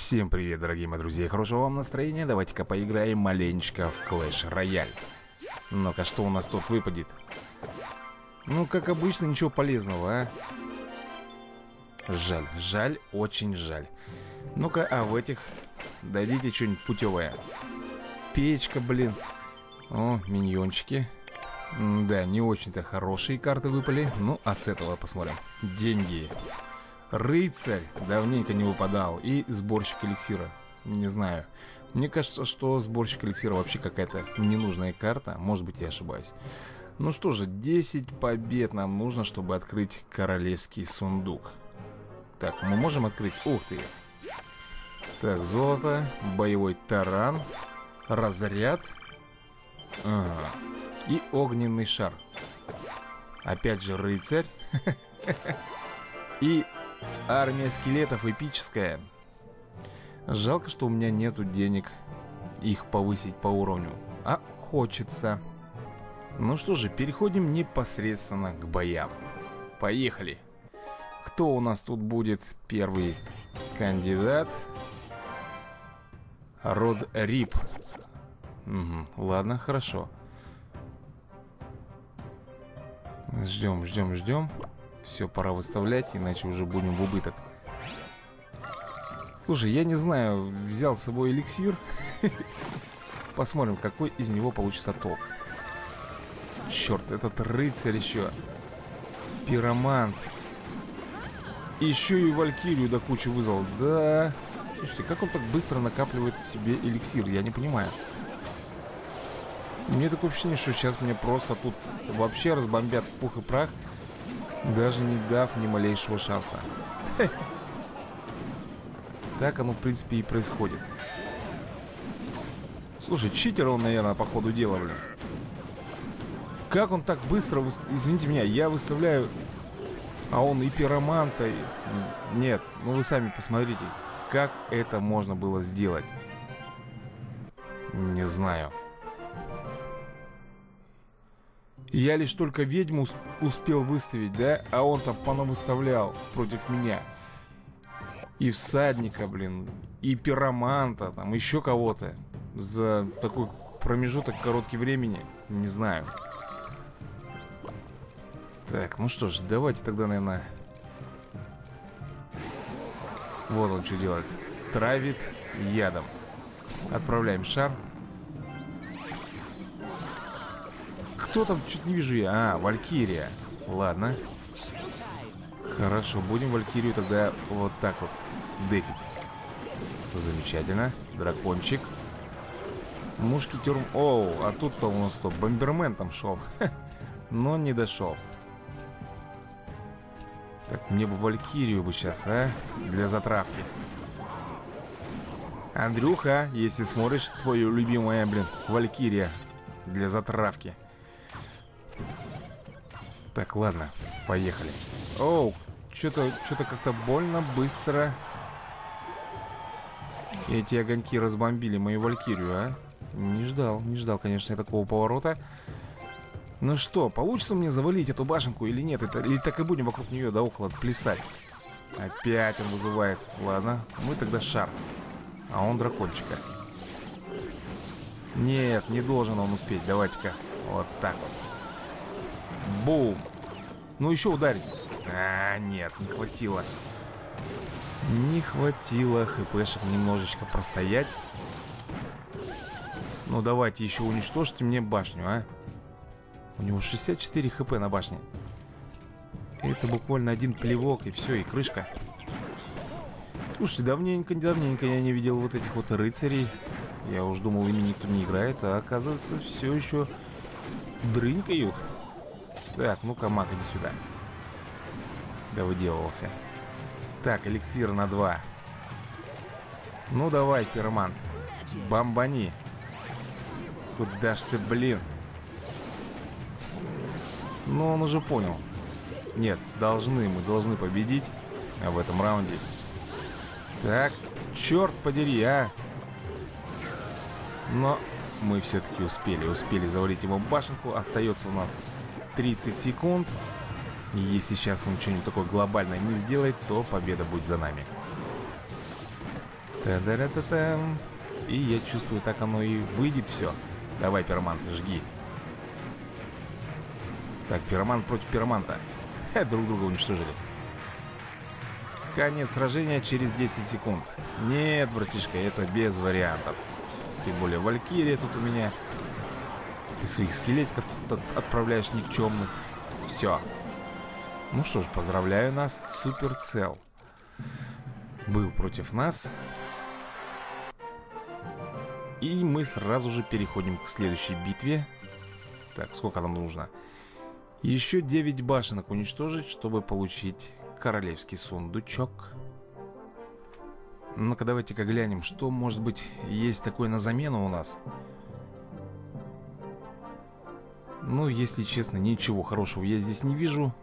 Всем привет, дорогие мои друзья, хорошего вам настроения. Давайте-ка поиграем маленечко в Clash Royale. Ну-ка, что у нас тут выпадет? Ну, как обычно, ничего полезного, а? Жаль, жаль, очень жаль. Ну-ка, а в этих дадите что-нибудь путевое. Печка, блин. О, миньончики. Да, не очень-то хорошие карты выпали. Ну, а с этого посмотрим. Деньги. Рыцарь давненько не выпадал. И сборщик эликсира. Не знаю. Мне кажется, что сборщик эликсира вообще какая-то ненужная карта. Может быть, я ошибаюсь. Ну что же, 10 побед нам нужно, чтобы открыть королевский сундук. Так, мы можем открыть... Ух ты! Так, золото, боевой таран, разряд. Ага. И огненный шар. Опять же рыцарь. И армия скелетов эпическая. Жалко, что у меня нету денег их повысить по уровню. А хочется. Ну что же, переходим непосредственно к боям. Поехали. Кто у нас тут будет первый кандидат? Род Рип. Угу, ладно, хорошо. Ждем, ждем, ждем. Все, пора выставлять, иначе уже будем в убыток. Слушай, я не знаю, взял с собой эликсир. Посмотрим, какой из него получится толк. Черт, этот рыцарь еще. Пиромант. Еще и валькирию до кучи вызвал. Да. Слушайте, как он так быстро накапливает себе эликсир? Я не понимаю. Мне такое ощущение, что сейчас меня просто тут вообще разбомбят в пух и прах, даже не дав ни малейшего шанса. Так оно, в принципе, и происходит. Слушай, читер он, наверное, по ходу дела, блин. Как он так быстро... Извините меня, я выставляю... А он и пироманта... Нет, ну вы сами посмотрите. Как это можно было сделать? Не знаю. Я лишь только ведьму успел выставить, да? А он там понавыставлял против меня. И всадника, блин. И пироманта, там еще кого-то. За такой промежуток короткий времени. Не знаю. Так, ну что ж, давайте тогда, наверное... Вот он что делает. Травит ядом. Отправляем шар. Кто там? Чуть не вижу я. А, валькирия. Ладно. Хорошо, будем валькирию тогда вот так вот дефить. Замечательно. Дракончик. Мушкетер. Оу, а тут-то у нас что? Бомбермен там шел. Но не дошел. Так, мне бы валькирию бы сейчас, а? Для затравки. Андрюха, если смотришь, твоя любимая, блин, валькирия для затравки. Так, ладно, поехали. Оу, что-то как-то больно быстро. Эти огоньки разбомбили мою валькирию, а? Не ждал, конечно, такого поворота. Ну что, получится мне завалить эту башенку или нет? Или так и будем вокруг нее да около плясать? Опять он вызывает. Ладно, мы тогда шар. А он дракончика. Нет, не должен он успеть. Давайте-ка вот так вот. Бум. Ну еще ударить. А, нет, не хватило. Не хватило хпшек немножечко простоять. Ну давайте еще уничтожьте мне башню, а. У него 64 хп на башне. Это буквально один плевок, и все, и крышка. Слушай, давненько я не видел вот этих вот рыцарей. Я уж думал, ими никто не играет, а оказывается, все еще дрынькают. Так, ну-ка, маг, иди сюда. Да выделывался. Так, эликсир на 2. Ну давай, пиромант. Бомбани. Куда ж ты, блин? Ну, он уже понял. Нет, мы должны победить в этом раунде. Так, черт подери, а. Но мы все-таки успели завалить ему башенку. Остается у нас 30 секунд. Если сейчас он что-нибудь такое глобальное не сделает, то победа будет за нами. Та-да-да-та-там. И я чувствую, так оно и выйдет все. Давай, пиромант, жги. Так, пиромант против пироманта. Друг друга уничтожили. Конец сражения через 10 секунд. Нет, братишка, это без вариантов. Тем более Валькирия тут у меня. Ты своих скелетиков тут отправляешь никчемных. Все. Ну что ж, поздравляю нас. Суперцел был против нас. И мы сразу же переходим к следующей битве. Так, сколько нам нужно? Еще 9 башенок уничтожить, чтобы получить королевский сундучок. Ну-ка, давайте-ка глянем, что, может быть, есть такое на замену у нас. Ну, если честно, ничего хорошего я здесь не вижу.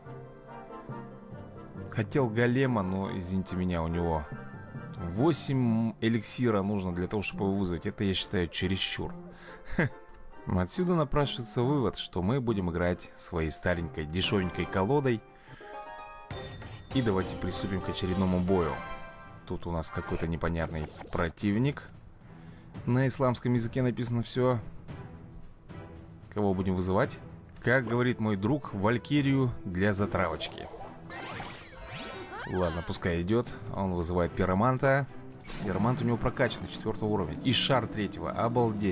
Хотел голема, но, извините меня, у него 8 эликсира нужно для того, чтобы его вызвать. Это, я считаю, чересчур. Отсюда напрашивается вывод, что мы будем играть своей старенькой, дешевенькой колодой. И давайте приступим к очередному бою. Тут у нас какой-то непонятный противник. На исламском языке написано все. Кого будем вызывать? Как говорит мой друг, Валькирию для затравочки. Ладно, пускай идет. Он вызывает пироманта. Пиромант у него прокачан до 4 уровня. И шар 3-го, обалдеть.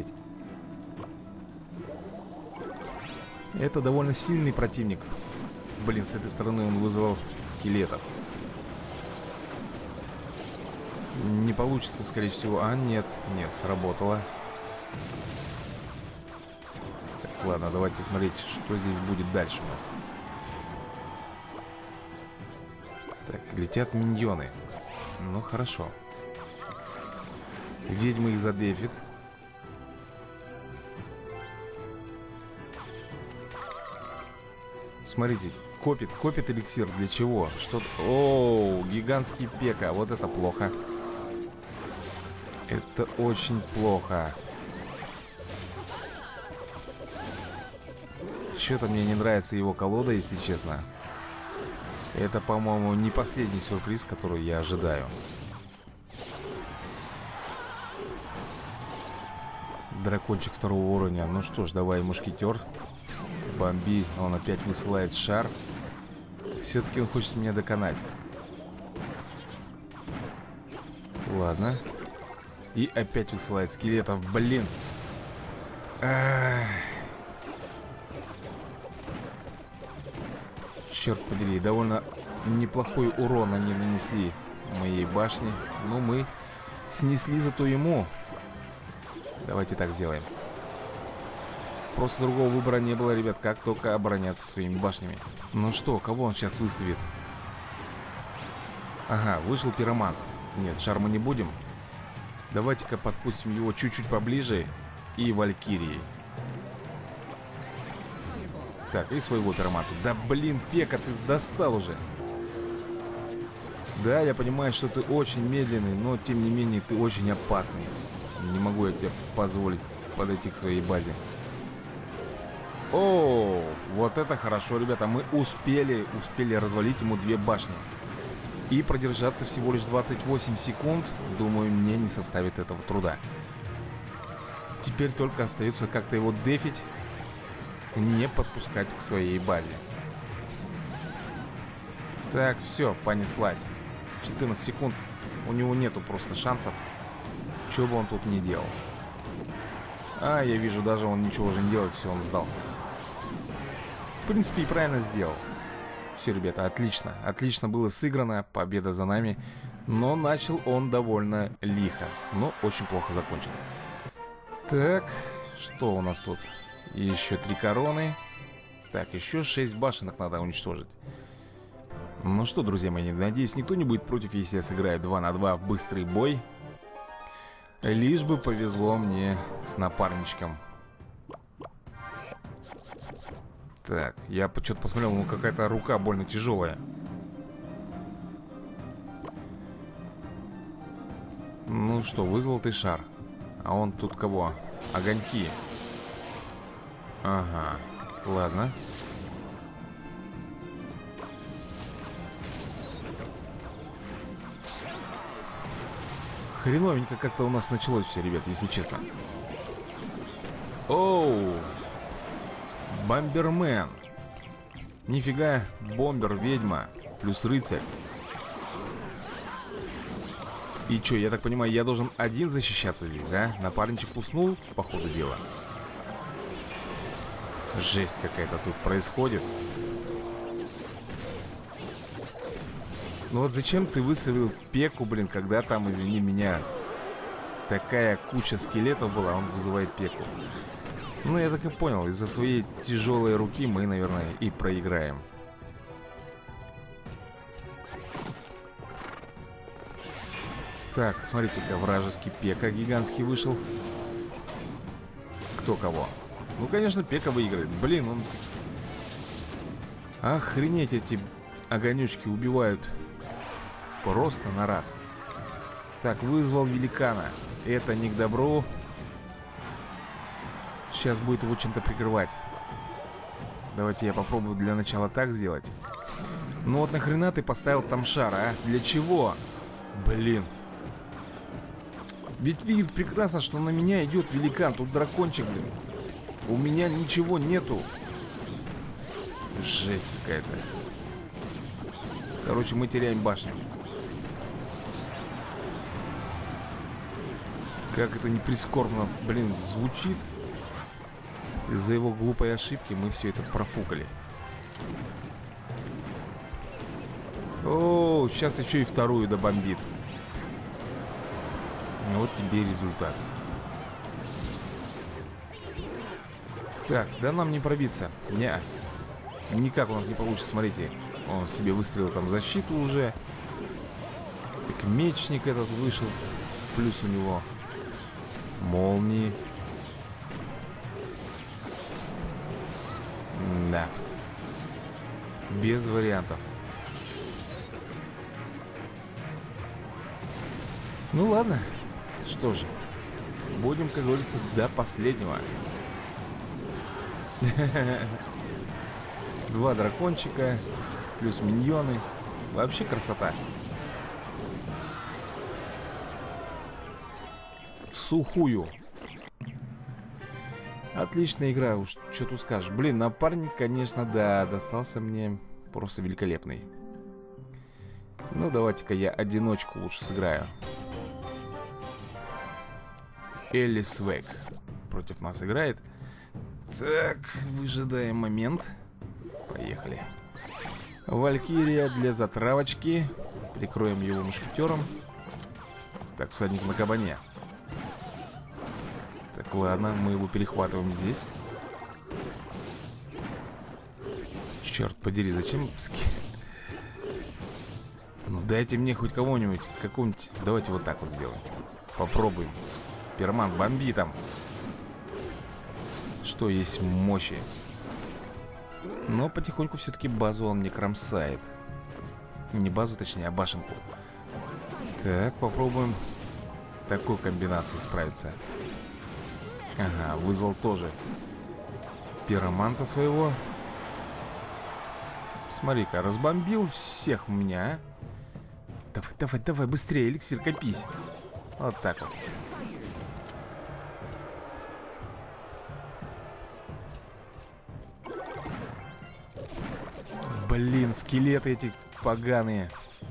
Это довольно сильный противник. Блин, с этой стороны он вызвал скелетов. Не получится, скорее всего. А, нет, сработало. Так, ладно, давайте смотреть, что здесь будет дальше у нас. Так, летят миньоны. Ну, хорошо. Ведьмы их задефит. Смотрите, копит эликсир. Для чего? Что-то... Оу, гигантский пека. Вот это плохо. Это очень плохо. Что-то мне не нравится его колода, если честно. Это, по-моему, не последний сюрприз, который я ожидаю. Дракончик 2-го уровня. Ну что ж, давай, мушкетер. Бомби. Он опять высылает шар. Все-таки он хочет меня доконать. Ладно. И опять высылает скелетов. Блин. Черт подери, довольно неплохой урон они нанесли моей башне. Но мы снесли зато ему. Давайте так сделаем. Просто другого выбора не было, ребят, как только обороняться своими башнями. Ну что, кого он сейчас выставит? Ага, вышел пиромант. Нет, шар мы не будем. Давайте-ка подпустим его чуть-чуть поближе. И Валькирии. Так, и своего пироманта. Да блин, Пека, ты достал уже. Да, я понимаю, что ты очень медленный, но тем не менее ты очень опасный. Не могу я тебе позволить подойти к своей базе. О, вот это хорошо, ребята. Мы успели развалить ему 2 башни. И продержаться всего лишь 28 секунд, думаю, мне не составит этого труда. Теперь только остается как-то его дефить, не подпускать к своей базе. Так, все, понеслась. 14 секунд. У него нету просто шансов. Что бы он тут ни делал. А, я вижу, даже он ничего уже не делает. Все, он сдался. В принципе, и правильно сделал. Все, ребята, отлично. Отлично было сыграно. Победа за нами. Но начал он довольно лихо. Но очень плохо закончил. Так, что у нас тут? Еще 3 короны. Так, еще 6 башенок надо уничтожить. Ну что, друзья мои, надеюсь, никто не будет против, если я сыграю 2 на 2 в быстрый бой. Лишь бы повезло мне с напарничком. Так, я что-то посмотрел, ну какая-то рука больно тяжелая. Ну что, вызвал ты шар. А он тут кого? Огоньки. Ага, ладно. хреновенько как-то у нас началось все, ребят, если честно. Оу! Бомбермен. Нифига, бомбер, ведьма. Плюс рыцарь. И чё, я так понимаю, я должен один защищаться здесь, да? Напарничек уснул, по ходу дела. Жесть какая-то тут происходит. Ну вот зачем ты выстрелил Пеку, блин, когда там, извини меня, такая куча скелетов была, он вызывает Пеку. Ну, я так и понял, из-за своей тяжелой руки мы, наверное, и проиграем. Так, смотрите-ка, вражеский Пека гигантский вышел. Кто кого? Ну, конечно, Пека выиграет. Блин, он... Охренеть, эти огонечки убивают просто на раз. Так, вызвал великана. Это не к добру. Сейчас будет его чем-то прикрывать. Давайте я попробую для начала так сделать. Ну вот нахрена ты поставил там шар, а? Для чего? Блин. Ведь видит прекрасно, что на меня идет великан. Тут дракончик, блин. У меня ничего нету. Жесть какая-то. Короче, мы теряем башню. Как это не прискорбно, блин, звучит. Из-за его глупой ошибки мы все это профукали. О, сейчас еще и вторую добомбит. Вот тебе и результат. Так, да нам не пробиться. Не, никак у нас не получится, смотрите. Он себе выстрелил там защиту уже. Так, мечник этот вышел. Плюс у него молнии. Да. Без вариантов. Ну ладно. Что же, будем, как говорится, до последнего. Два дракончика, плюс миньоны. Вообще красота. В сухую. Отличная игра, уж что тут скажешь. Блин, напарник, конечно, да, достался мне просто великолепный. Ну, давайте-ка я одиночку лучше сыграю. Элли Свек против нас играет. Так, выжидаем момент. Поехали. Валькирия для затравочки. Прикроем его мушкетером. Так, всадник на кабане. Так, ладно, мы его перехватываем здесь. Черт подери, зачем... Ну, дайте мне хоть кого-нибудь, какого-нибудь... Давайте вот так вот сделаем. Попробуем. Пироман, бомби там. Что есть мощи. Но потихоньку все-таки базу он мне кромсает. Не базу, точнее, а башенку. Так, попробуем такой комбинацией справиться. Ага, вызвал тоже пироманта своего. Смотри-ка, разбомбил всех у меня. Давай, давай, давай, быстрее, эликсир, копись. Вот так вот. Блин, скелеты эти поганые.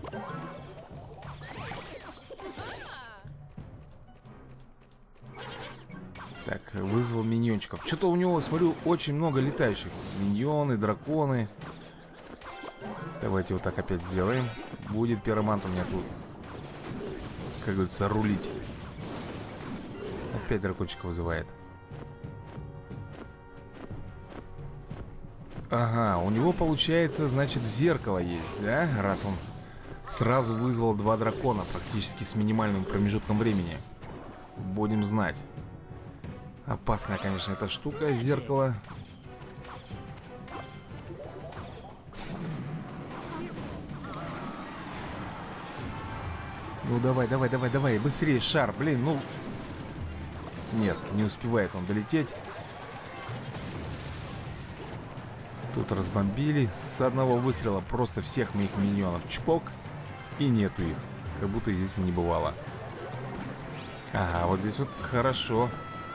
Так, вызвал миньончиков. Что-то у него, смотрю, очень много летающих. Миньоны, драконы. Давайте вот так опять сделаем. Будет пиромант у меня тут, как говорится, рулить. Опять дракончика вызывает. Ага, у него получается, значит, зеркало есть, да? Раз он сразу вызвал два дракона практически с минимальным промежутком времени. Будем знать. Опасная, конечно, эта штука, зеркало. Ну давай, давай, давай, давай, быстрее, шар, блин, ну... Нет, не успевает он долететь. Тут разбомбили. С одного выстрела просто всех моих миньонов чпок. И нету их. Как будто здесь и не бывало. Ага, вот здесь вот хорошо.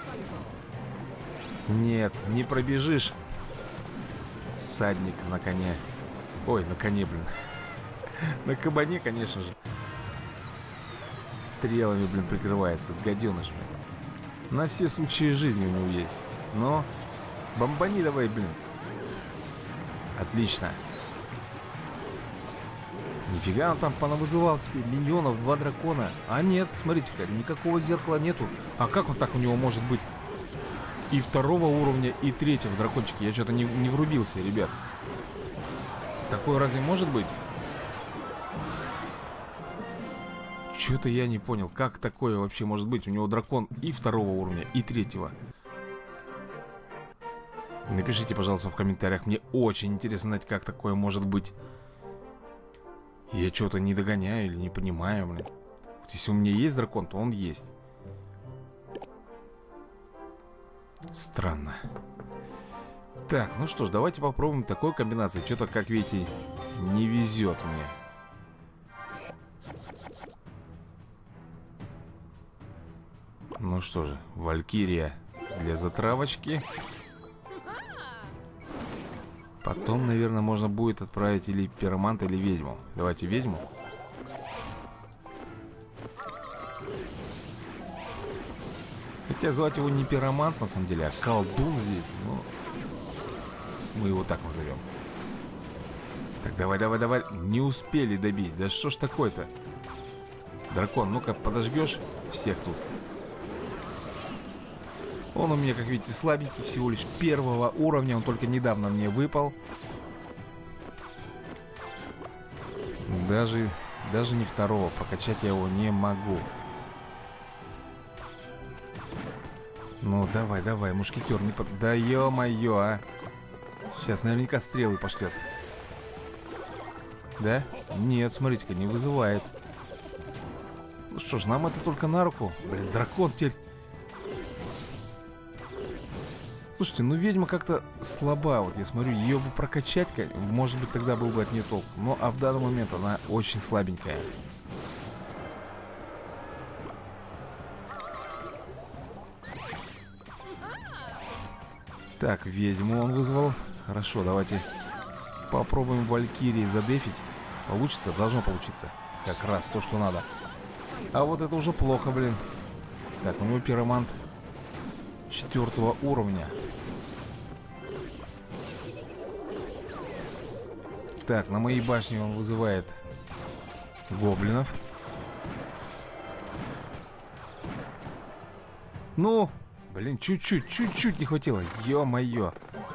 Нет, не пробежишь. Всадник на коне. Ой, на коне, блин. На кабане, конечно же. Стрелами, блин, прикрывается. Гаденыш, блин. На все случаи жизни у него есть. Но бомбани давай, блин. Отлично. Нифига он там понавызывал себе миньонов, 2 дракона. А нет, смотрите-ка, никакого зеркала нету. А как он так у него может быть? И 2-го уровня, и 3-го дракончики. Я что-то не врубился, ребят. Такое разве может быть? Что-то я не понял, как такое вообще может быть. У него дракон и 2-го уровня, и 3-го. Напишите, пожалуйста, в комментариях. Мне очень интересно знать, как такое может быть. Я что-то не догоняю или не понимаю, блин. Вот если у меня есть дракон, то он есть. Странно. Так, ну что ж, давайте попробуем такой комбинации. Что-то, как видите, не везет мне. Ну что же, Валькирия для затравочки. Потом, наверное, можно будет отправить или пироманта, или ведьму. Давайте ведьму. Хотя звать его не пиромант, на самом деле, а колдун здесь. Ну, мы его так назовем. Так, давай, давай, давай. Не успели добить. Да что ж такое-то? Дракон, ну-ка, подожгешь всех тут. Он у меня, как видите, слабенький, всего лишь 1-го уровня. Он только недавно мне выпал. Даже не 2-го. Прокачать я его не могу. Ну, давай, давай, мушкетер, не под... Да ё-моё, а. Сейчас наверняка стрелы пошлет. Да? Нет, смотрите-ка, не вызывает. Ну что ж, нам это только на руку. Блин, дракон теперь... Слушайте, ну ведьма как-то слаба. Вот я смотрю, ее бы прокачать, может быть, тогда был бы от нее толк. Но а в данный момент она очень слабенькая. Так, ведьму он вызвал. Хорошо, давайте попробуем Валькирии задефить. Получится? Должно получиться. Как раз то, что надо. А вот это уже плохо, блин. Так, у него пиромант 4-го уровня. Так, на моей башне он вызывает гоблинов. Ну, блин, чуть-чуть не хватило. Ё-моё.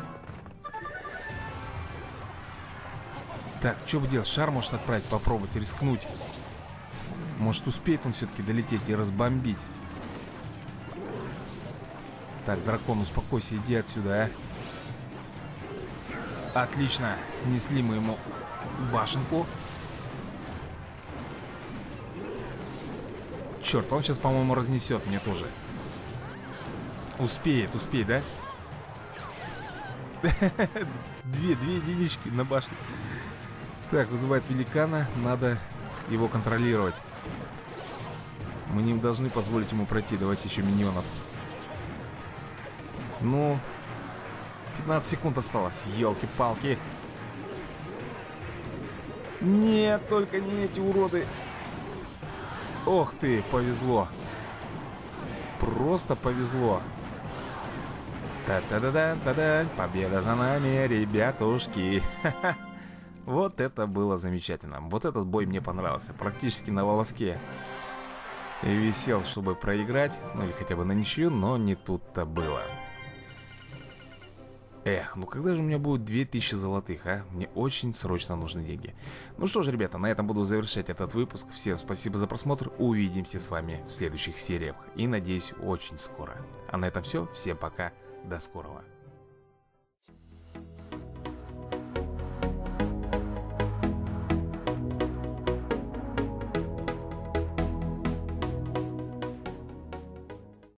Так, что бы делать? Шар может отправить, попробовать, рискнуть. Может, успеет он все-таки долететь и разбомбить. Так, дракон, успокойся, иди отсюда, а. Отлично, снесли мы ему башенку. Черт, он сейчас, по-моему, разнесет мне тоже. Успеет, да? Две единички на башне. Так, вызывает великана. Надо его контролировать. Мы не должны позволить ему пройти. Давайте еще миньонов. Ну, 15 секунд осталось. Ёлки-палки. Нет, только не эти уроды. Ох ты, повезло. Просто повезло. Та-та-да-да-та-да. Победа за нами, ребятушки. Вот это было замечательно. Вот этот бой мне понравился. Практически на волоске висел, чтобы проиграть. Ну или хотя бы на ничью, но не тут-то было. Эх, ну когда же у меня будет 2000 золотых, а? Мне очень срочно нужны деньги. Ну что ж, ребята, на этом буду завершать этот выпуск. Всем спасибо за просмотр. Увидимся с вами в следующих сериях. И надеюсь, очень скоро. А на этом все. Всем пока. До скорого.